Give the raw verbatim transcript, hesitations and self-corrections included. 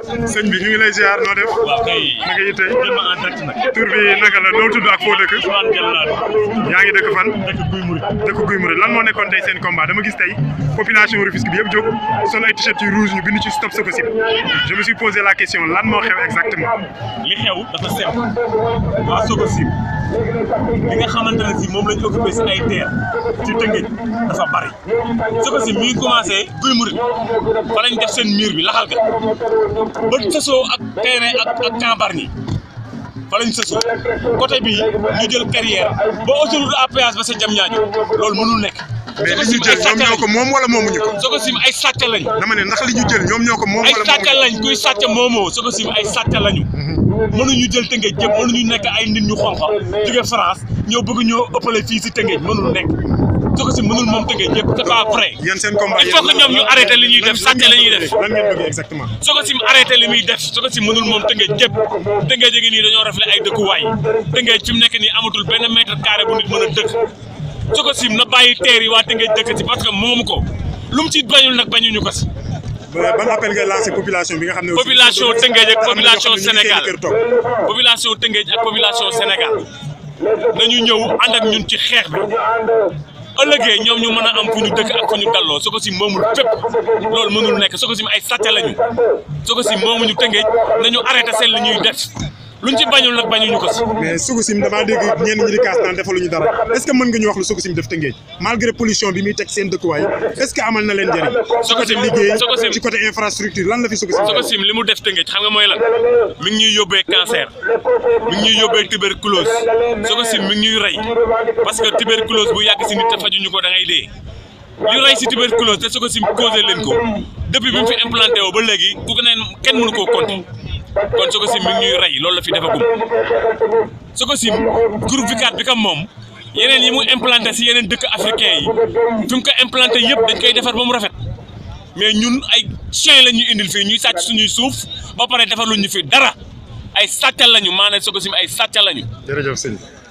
sëñ bi ñu ngi lay ziar noo def. waaw kay. naka yi tey. jël ma en direct nag. tur bi naka la noo tudd ak foo dëkk. Ousmane Diallo. yaa ngi dëkk fan. dëkk Guy Mouride. dëkk Guy Mouride lan moo nekkoon tey seen combat dama gis tey population Rufisque bi yëpp jóg sol ay t-shirt yu rouge ñu bind ci stop Sococim je me suis posé la question lan moo xew exactement. li xew dafa sew waa Sococim li nga xamante ne si moom lañ occupé si ay terre ci Tëngéej dafa bari Sococim mi ngi commencé Guy Mouride fa lañ def seen mur bi laxal ga ba sësoo ak terrain ak ak Cambarñi fa lañ sësoo côté bi ñu jël carrière ba autoroute à péage ba sa Diamniadio loolu mënul nekk. mais li ñu jël ñoom ñoo ko moom wala moomuñu ko. Sococim ay sàcc lañ. dama ne ndax li ñu jël ñoom ñoo ko moom wala ay sàcc lañ kuy sàcc moomoo Sococim ay sàcc lañu. mënuñu jël Tëngéej yëpp mënuñu nekk ay nit ñu xonq jóge France ñoo bëgg ñoo ëppale fii si Tëngéej mënul nekk Sococim mënul moom Tëngéej yëpp c'est pas vrai. yéen seen combat il faut que ñoom ñu arrêté li ñuy def sàcc la ñuy def. lan ngeen bëgg exactement. Sococim arrêté li muy def Sococim mënul moom Tëngéej yëpp Tëngéej gi nii dañoo rafetlu ay dëkkuwaay Tëngéej fi mu nekk nii amatul benn mètre carré bu nit mën a dëkk Sococim na bàyyi teer yi waa Tëngéej dëkk ci parce que moomu ko lu mu ci bañul nag bañuñu ko si. ban appel ngay lancé population bi nga xam ne. population Tëngéej ak population Sénégal population Tëngéej ak population Sénégal nañu ñëw ànd ak ñun ci xeex bi ëllëgee ñoom ñu mën a am fu ñu dëkk ak fu ñu dalloo Sococim moomul fépp loolu mënul nekk Sococim ay sàcc lañu Sococim moomuñu Tëngéej nañu arrêté seen li ñuy def. luñ ci bañul nag bañuñu ko si. mais Sococim damaa dégg ñenn ñi di kaas naan defaluñu dara est-ce que mën nga ñu wax lu Sococim def Tëngéej malgré pollution bi muy teg seen dëkkuwaay est-ce que amal na leen njëriñ. Sococim liggéey Sococim ci côté infrastructure lan la fi Sococim. Sococim li mu def Tëngéej xam nga mooy lan mi ngi ñuy yóbbee cancer mi ngi ñuy yóbbee tuberculose Sococim mi ngi ñuy rey parce que tuberculose bu yàgg si nit te fajuñu ko da ngay dee li rey si tuberculose te Sococim causé leen ko depuis bi mu fi implanté woo ba léegi ku ko neen kenn mënu koo compter. kon Sococim mi ngi ñuy rey loolu la fi defagum Sococim groupe Vicat bi kam moom yeneen yi mu implanté si yeneen dëkk africain yi fi mu ko implanté yëpp dañ koy defar ba mu rafet mais ñun ay chien la ñuy indil fii ñuy sàcc suñuy suuf ba pare defar lu ñu fi dara ay sàccal lañu maanaam Sococim ay sàccal lañu. jërëjëf sëñ